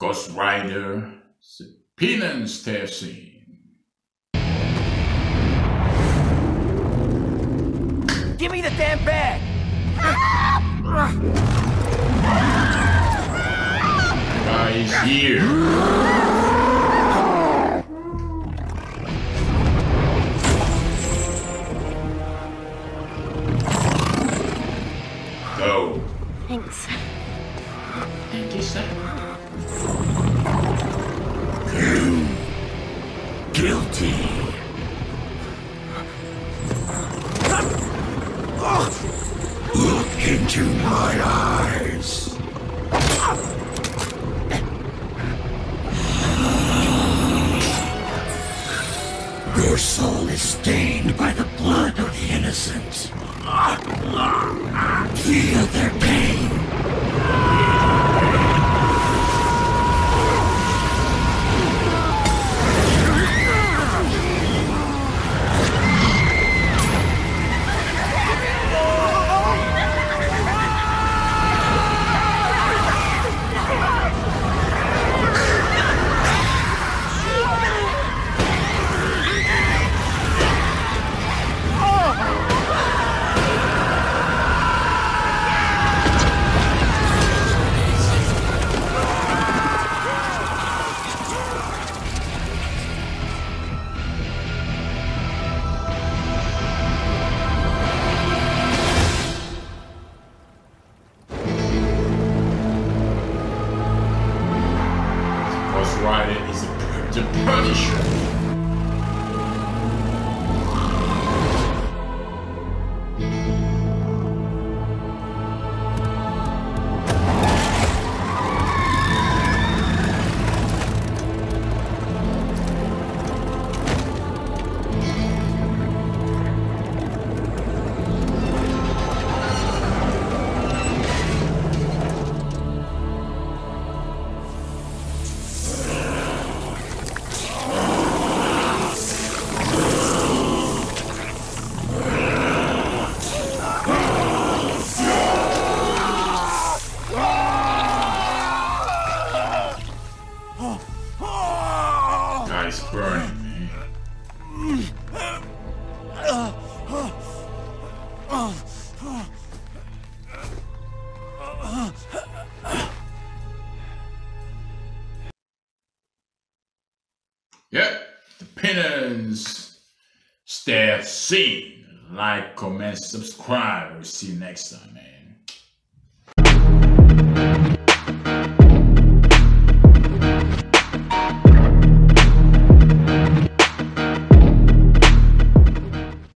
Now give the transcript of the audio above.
Ghost Rider, the Penance death scene. Give me the damn bag! Guy is here. Go. Thanks. Thank you, sir. You guilty. Look into my eyes. Your soul is stained by the blood of the innocent. Feel their pain. Ghost Rider is the Punisher. Guy's burning, man. Yep, the Penance death scene. Like, comment, subscribe. We'll see you next time, man.